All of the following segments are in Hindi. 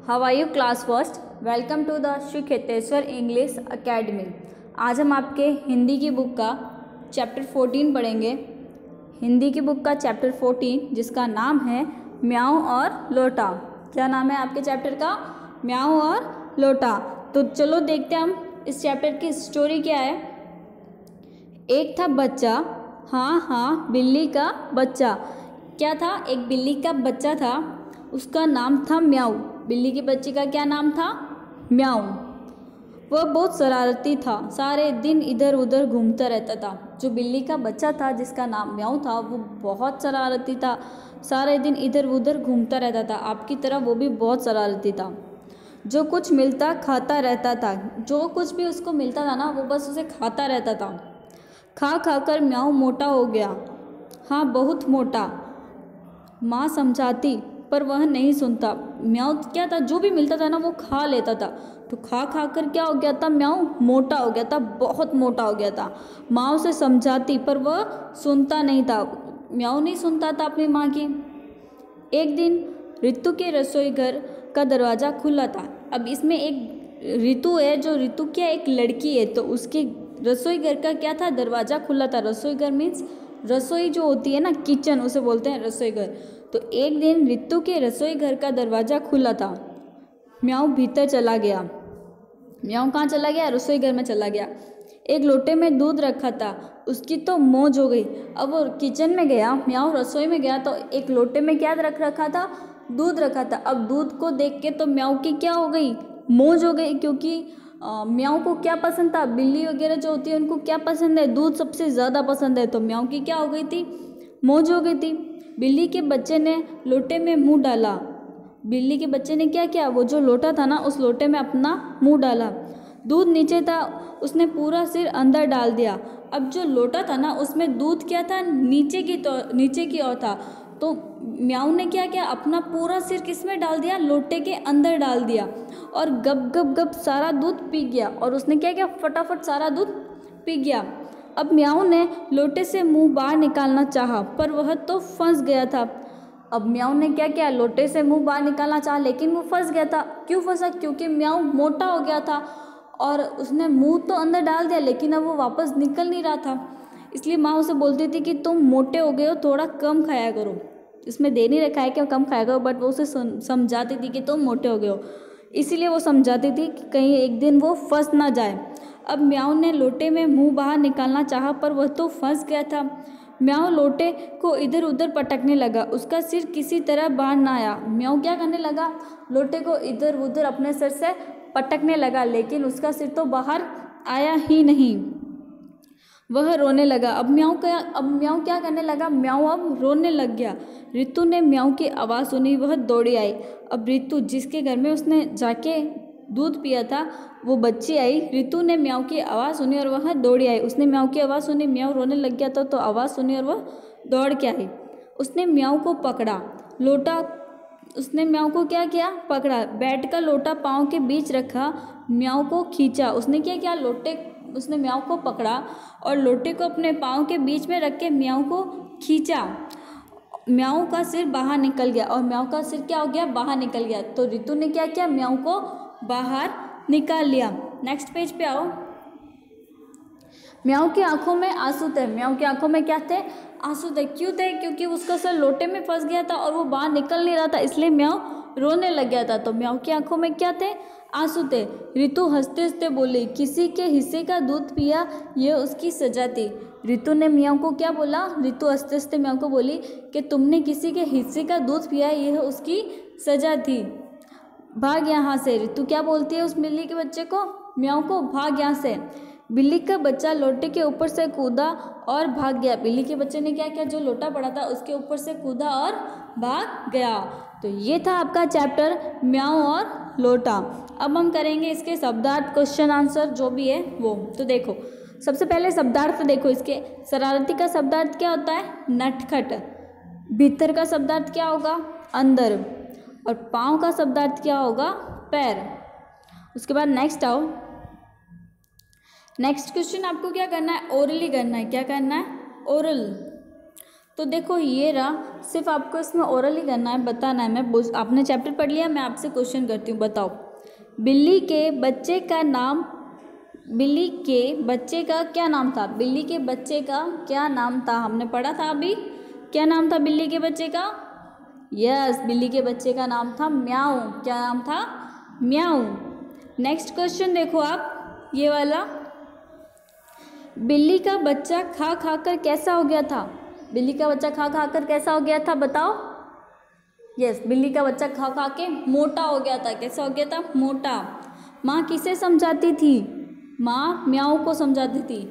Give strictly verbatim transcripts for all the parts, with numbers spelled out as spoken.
How are you class first. Welcome to the Shri Kheteshwar English academy. आज हम आपके हिंदी की बुक का चैप्टर फोर्टीन पढ़ेंगे। हिंदी की बुक का चैप्टर फोर्टीन जिसका नाम है म्याऊं और लोटा। क्या नाम है आपके चैप्टर का? म्याऊं और लोटा। तो चलो देखते हैं हम इस चैप्टर की स्टोरी क्या है। एक था बच्चा, हाँ हाँ बिल्ली का बच्चा। क्या था? एक बिल्ली का बच्चा था, उसका नाम था म्याऊं। बिल्ली के बच्चे का क्या नाम था? म्याऊं। वह बहुत शरारती था, सारे दिन इधर उधर घूमता रहता था। जो बिल्ली का बच्चा था जिसका नाम म्याऊं था वो बहुत शरारती था, सारे दिन इधर उधर घूमता रहता था। आपकी तरह वो भी बहुत शरारती था। जो कुछ मिलता खाता रहता था, जो कुछ भी उसको मिलता था ना वो बस उसे खाता रहता था। खा खा कर म्याऊं मोटा हो गया, हाँ बहुत मोटा। माँ समझाती पर वह नहीं सुनता। म्याऊं क्या था, जो भी मिलता था ना वो खा लेता था। तो खा खा कर क्या हो गया था? म्याऊं मोटा हो गया था, बहुत मोटा हो गया था। माँ उसे समझाती पर वह सुनता नहीं था। म्याऊं नहीं सुनता था अपनी माँ की। एक दिन रितु के रसोई घर का दरवाज़ा खुला था। अब इसमें एक रितु है, जो रितु क्या एक लड़की है, तो उसके रसोई घर का क्या था? दरवाज़ा खुला था। रसोई घर मीन्स रसोई जो होती है ना, किचन, उसे बोलते हैं रसोई घर। तो एक दिन रितु के रसोई घर का दरवाज़ा खुला था। म्याऊं भीतर चला गया। म्याऊं कहाँ चला गया? रसोई घर में चला गया। एक लोटे में दूध रखा था, उसकी तो मौज हो गई। अब वो किचन में गया, म्याऊं रसोई में गया तो एक लोटे में क्या रख रखा था? दूध रखा था। अब दूध को देख के तो म्याऊं की क्या हो गई? मौज हो गई, क्योंकि म्याऊं को क्या पसंद था? बिल्ली वगैरह जो होती है उनको क्या पसंद है? दूध सबसे ज़्यादा पसंद है। तो म्याऊं की क्या हो गई थी? मौज हो गई थी। बिल्ली के बच्चे ने लोटे में मुंह डाला। बिल्ली के बच्चे ने क्या किया? वो जो लोटा था ना उस लोटे में अपना मुंह डाला। दूध नीचे था, उसने पूरा सिर अंदर डाल दिया। अब जो लोटा था ना उसमें दूध क्या था? नीचे की तो नीचे की ओर था। तो म्याऊं ने क्या किया? अपना पूरा सिर किस में डाल दिया? लोटे के अंदर डाल दिया और गप गप गप सारा दूध पी गया। और उसने क्या किया? फटाफट सारा दूध पी गया। अब म्याऊं ने लोटे से मुंह बाहर निकालना चाहा पर वह तो फंस गया था। अब म्याऊं ने क्या किया? लोटे से मुंह बाहर निकालना चाहा लेकिन वो फंस गया था। क्यों फंसा? क्योंकि म्याऊं मोटा हो गया था और उसने मुंह तो अंदर डाल दिया लेकिन अब वो वापस निकल नहीं रहा था। इसलिए माँ उसे बोलती थी कि तुम मोटे हो गए हो, थोड़ा कम खाया करो। इसमें दे नहीं रखा है कि कम खाया करो, बट वो उसे समझाती थी कि तुम मोटे हो गए हो। इसीलिए वो समझाती थी कि कहीं एक दिन वो फंस ना जाए। अब म्याऊं ने लोटे में मुंह बाहर निकालना चाहा पर वह तो फंस गया था। म्याऊं लोटे को इधर उधर पटकने लगा, उसका सिर किसी तरह बाहर ना आया। म्याऊं क्या करने लगा? लोटे को इधर उधर अपने सिर से पटकने लगा लेकिन उसका सिर तो बाहर आया ही नहीं। वह रोने लगा। अब म्याऊं क्या अब म्याऊं क्या करने लगा? म्याऊं अब रोने लग गया। रितु ने म्याऊं की आवाज़ सुनी, वह दौड़ी आई। अब रितु जिसके घर में उसने जाके दूध पिया था वो बच्ची आई। रितु ने म्याऊं की आवाज़ सुनी और वह दौड़ी आई। उसने म्याऊं की आवाज़ सुनी, म्याऊं रोने लग गया था तो आवाज़ सुनी और वह दौड़ के आई। उसने म्याऊं को पकड़ा, लोटा उसने म्याऊं को क्या किया? पकड़ा। बैठ कर लोटा पाँव के बीच रखा, म्याऊं को खींचा। उसने क्या किया? लोटे उसने म्याऊं को पकड़ा और लोटे को अपने पाँव के बीच में रख के म्याऊं को खींचा। म्याऊं का सिर बाहर निकल गया और म्याऊं का सिर क्या हो गया? बाहर निकल गया। तो रितु ने क्या किया? म्याऊं को बाहर निकाल लिया। नेक्स्ट पेज पे आओ। म्याऊं की आंखों में आंसू थे। म्याऊं की आंखों में क्या थे? आंसू थे। क्यों थे? क्योंकि उसका सर लोटे में फंस गया था और वो बाहर निकल नहीं रहा था, इसलिए म्याऊं रोने लग गया था। तो म्याऊं की आंखों में क्या थे? आंसू थे। रितु हंसते हंसते बोली, किसी के हिस्से का दूध पिया यह उसकी सजा थी। रितु ने म्याऊं को क्या बोला? रितु हंसते हंसते म्याऊं को बोली कि तुमने किसी के हिस्से का दूध पिया यह उसकी सजा थी, भाग यहाँ से। रितु क्या बोलती है उस बिल्ली के बच्चे को? म्याऊं को, भाग यहाँ से। बिल्ली का बच्चा लोटे के ऊपर से कूदा और भाग गया। बिल्ली के बच्चे ने क्या किया? जो लोटा पड़ा था उसके ऊपर से कूदा और भाग गया। तो ये था आपका चैप्टर म्याऊं और लोटा। अब हम करेंगे इसके शब्दार्थ, क्वेश्चन आंसर जो भी है वो। तो देखो सबसे पहले शब्दार्थ देखो इसके। शरारती का शब्दार्थ क्या होता है? नटखट। भीतर का शब्दार्थ क्या होगा? अंदर। और पाँव का शब्दार्थ क्या होगा? पैर। उसके बाद नेक्स्ट आओ। नेक्स्ट क्वेश्चन आपको क्या करना है? ओरली करना है। क्या करना है? ओरल। तो देखो ये रहा, सिर्फ आपको इसमें ओरल ही करना है, बताना है। मैं आपने चैप्टर पढ़ लिया, मैं आपसे क्वेश्चन करती हूँ, बताओ बिल्ली के बच्चे का नाम, बिल्ली के बच्चे का क्या नाम था? बिल्ली के बच्चे का क्या नाम था? हमने पढ़ा था अभी, क्या नाम था बिल्ली के बच्चे का? यस, बिल्ली के बच्चे का नाम था म्याऊ। क्या नाम था? म्याऊ। नेक्स्ट क्वेश्चन देखो आप, ये वाला, बिल्ली का बच्चा खा खा कर कैसा हो गया था? बिल्ली का बच्चा खा खा कर कैसा हो गया था, बताओ। यस, बिल्ली का बच्चा खा खा के मोटा हो गया था। कैसा हो गया था? मोटा। माँ किसे समझाती थी? माँ म्याऊ को समझाती थी।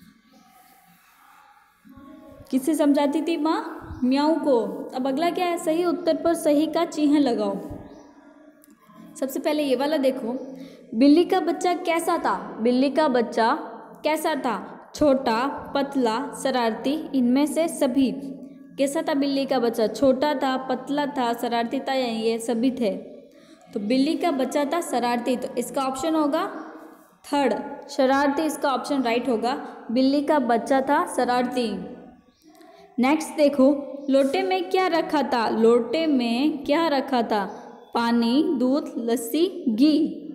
किसे समझाती थी माँ? म्याऊ को। अब अगला क्या है? सही उत्तर पर सही का चिन्ह लगाओ। सबसे पहले ये वाला देखो, बिल्ली का बच्चा कैसा था? बिल्ली का बच्चा कैसा था? छोटा, पतला, शरारती, इनमें से सभी। कैसा था बिल्ली का बच्चा? छोटा था, पतला था, शरारती था, या ये सभी थे? तो बिल्ली का बच्चा था शरारती, तो इसका ऑप्शन होगा थर्ड, शरारती। इसका ऑप्शन राइट होगा, बिल्ली का बच्चा था शरारती। नेक्स्ट देखो, लोटे में क्या रखा था? लोटे में क्या रखा था? पानी, दूध, लस्सी, घी।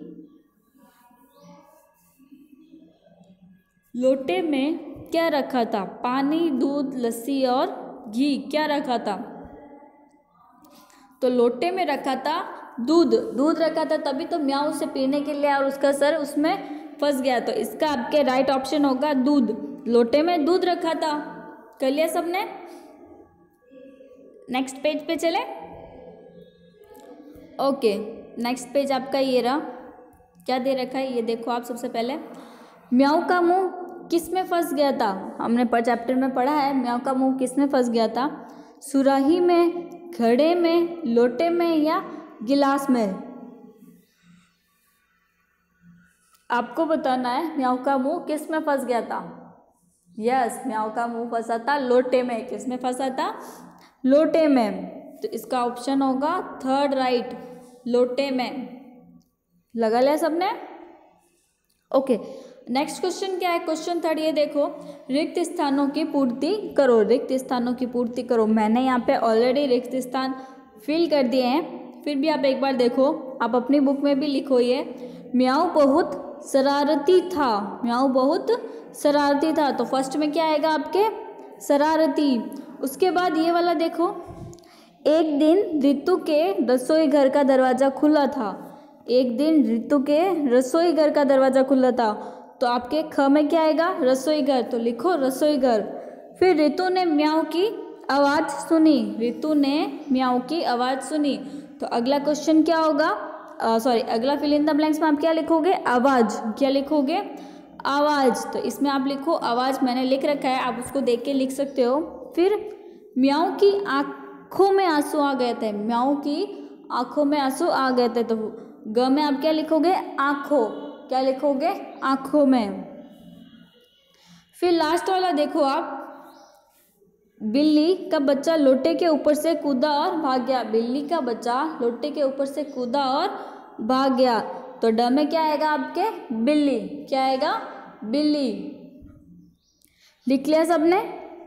लोटे में क्या रखा था? पानी, दूध, लस्सी और घी। क्या रखा था? तो लोटे में रखा था दूध। दूध रखा था, तभी तो म्याऊ से पीने के लिए और उसका सर उसमें फंस गया। तो इसका आपके राइट ऑप्शन होगा दूध। लोटे में दूध रखा था। कर लिया सबने? नेक्स्ट पेज पे चले। ओके, नेक्स्ट पेज आपका ये रहा। क्या दे रखा है ये देखो आप। सबसे पहले, म्याऊ का मुंह किस में फंस गया था? हमने पर चैप्टर में पढ़ा है, म्याऊ का मुंह किस में फंस गया था? सुराही में, घड़े में, लोटे में या गिलास में? आपको बताना है म्याऊ का मुंह किस में फंस गया था। यस, म्याऊ का मुंह फंसा था लोटे में। किस में फंसा था? लोटे में। तो इसका ऑप्शन होगा थर्ड राइट, लोटे में। लगा लिया सबने? ओके, नेक्स्ट क्वेश्चन क्या है? क्वेश्चन थर्ड ये देखो, रिक्त स्थानों की पूर्ति करो। रिक्त स्थानों की पूर्ति करो। मैंने यहाँ पे ऑलरेडी रिक्त स्थान फिल कर दिए हैं, फिर भी आप एक बार देखो, आप अपनी बुक में भी लिखो ये, म्याऊ बहुत शरारती था। म्याऊ बहुत शरारती था। तो फर्स्ट में क्या आएगा आपके? शरारती। उसके बाद ये वाला देखो, एक दिन रितु के रसोई घर का दरवाज़ा खुला था। एक दिन रितु के रसोई घर का दरवाज़ा खुला था। तो आपके ख में क्या आएगा? रसोई घर। तो लिखो रसोई घर। फिर रितु ने म्याऊ की आवाज़ सुनी। रितु ने म्याऊ की आवाज़ सुनी। तो अगला क्वेश्चन क्या होगा? सॉरी, अगला फिल इन द ब्लैंक्स में आप क्या लिखोगे? आवाज़। क्या लिखोगे? आवाज़। तो इसमें आप लिखो आवाज़। मैंने लिख रखा है, आप उसको देख के लिख सकते हो। फिर म्याऊ की आँखों में आंसू आ गए थे। म्याऊ की आँखों में आंसू आ गए थे। तो ग में आप क्या लिखोगे? आँखों। क्या लिखोगे? आँखों में। फिर लास्ट वाला देखो आप, बिल्ली का बच्चा लोटे के ऊपर से कूदा और भाग गया। बिल्ली का बच्चा लोटे के ऊपर से कूदा और भाग गया। तो ड में क्या आएगा आपके? बिल्ली। क्या आएगा? बिल्ली। लिख लिया सबने?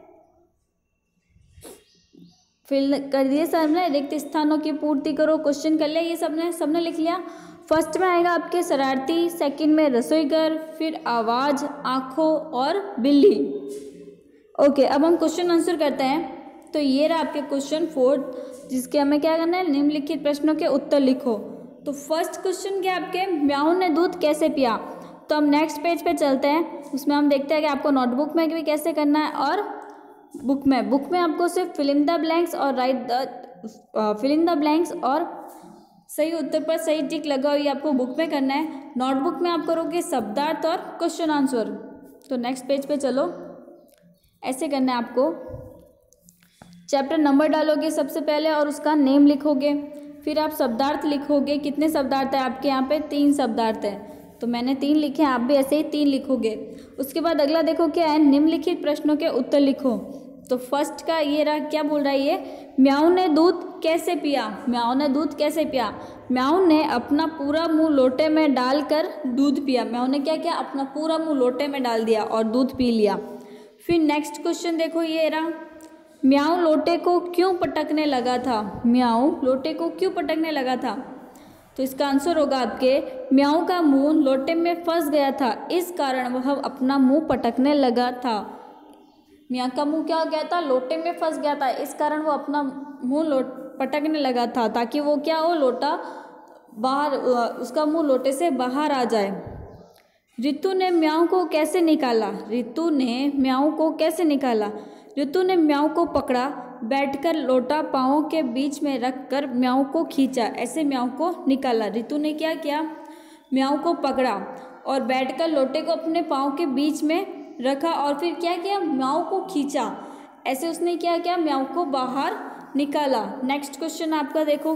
फिल कर दिए सबने? रिक्त स्थानों की पूर्ति करो। क्वेश्चन कर लिया ये सबने? सबने लिख लिया? फर्स्ट में आएगा आपके शरारती, सेकंड में रसोईघर, फिर आवाज़, आँखों और बिल्ली। ओके, अब हम क्वेश्चन आंसर करते हैं। तो ये रहा आपके क्वेश्चन फोर्थ, जिसके हमें क्या करना है? निम्नलिखित प्रश्नों के उत्तर लिखो। तो फर्स्ट क्वेश्चन क्या आपके? म्याऊ ने दूध कैसे पिया? तो हम नेक्स्ट पेज पे चलते हैं, उसमें हम देखते हैं कि आपको नोटबुक में भी कैसे करना है और बुक में। बुक में आपको सिर्फ फिल इन द ब्लैंक्स और write the fill in the blanks और सही उत्तर पर सही टिक लगाओ, ये आपको बुक में करना है। नोटबुक में आप करोगे शब्दार्थ और क्वेश्चन आंसर। तो नेक्स्ट पेज पे चलो, ऐसे करना है आपको। चैप्टर नंबर डालोगे सबसे पहले और उसका नेम लिखोगे। फिर आप शब्दार्थ लिखोगे। कितने शब्दार्थ है आपके यहाँ पे? तीन शब्दार्थ है। तो मैंने तीन लिखे हैं, आप भी ऐसे ही तीन लिखोगे। उसके बाद अगला देखो क्या है? निम्नलिखित प्रश्नों के उत्तर लिखो। तो फर्स्ट का ये रहा, क्या बोल रहा है ये? म्याऊ ने दूध कैसे पिया? म्याऊ ने दूध कैसे पिया? म्याऊ ने अपना पूरा मुंह लोटे में डालकर दूध पिया। म्याऊ ने क्या किया? अपना पूरा मुंह लोटे में डाल दिया और दूध पी लिया। फिर नेक्स्ट क्वेश्चन देखो, ये रहा, म्याऊ लोटे को क्यों पटकने लगा था? म्याऊ लोटे को क्यों पटकने लगा था? तो इसका आंसर होगा आपके म्याऊ का मुंह लोटे में फंस गया था, इस कारण वह अपना मुंह पटकने लगा था। म्याऊ का मुंह क्या हो गया था? लोटे में फंस गया था, इस कारण वो अपना मुंह लोट पटकने लगा था, ताकि वो क्या हो, लोटा बाहर, उसका मुंह लोटे से बाहर आ जाए। रितु ने म्याऊ को कैसे निकाला? रितु ने म्याऊ को कैसे निकाला? रितु ने म्याऊ को पकड़ा, बैठकर लोटा पाँवों के बीच में रखकर म्याऊ को खींचा, ऐसे म्याऊ को निकाला। रितु ने क्या किया? म्याऊ को पकड़ा और बैठकर लोटे को अपने पाँव के बीच में रखा और फिर क्या किया? म्याऊ को खींचा, ऐसे उसने क्या किया? म्याऊ को बाहर निकाला। नेक्स्ट क्वेश्चन आपका देखो,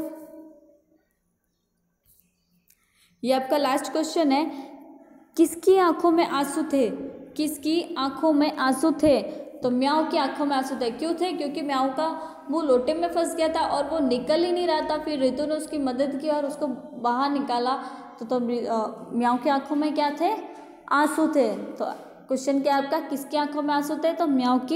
ये आपका लास्ट क्वेश्चन है। किसकी आंखों में आंसू थे? किसकी आंखों में आंसू थे? तो म्याऊ की आंखों में आंसू थे। क्यों थे? क्योंकि म्याऊ का मुंह लोटे में फंस गया था और वो निकल ही नहीं रहा था। फिर रितु ने उसकी मदद की और उसको बाहर निकाला, तो तो म्याऊ की आंखों में क्या थे? आंसू थे। तो क्वेश्चन क्या आपका? किसकी आंखों में आंसू थे? तो म्याऊ की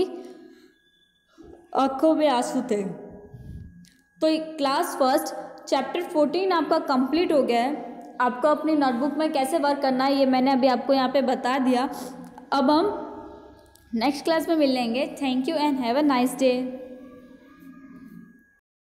आंखों में आंसू थे। तो क्लास फर्स्ट चैप्टर फोर्टीन आपका कंप्लीट हो गया है। आपको अपनी नोटबुक में कैसे वर्क करना है ये मैंने अभी आपको यहाँ पे बता दिया। अब हम नेक्स्ट क्लास में मिलेंगे। Thank you and have a nice day.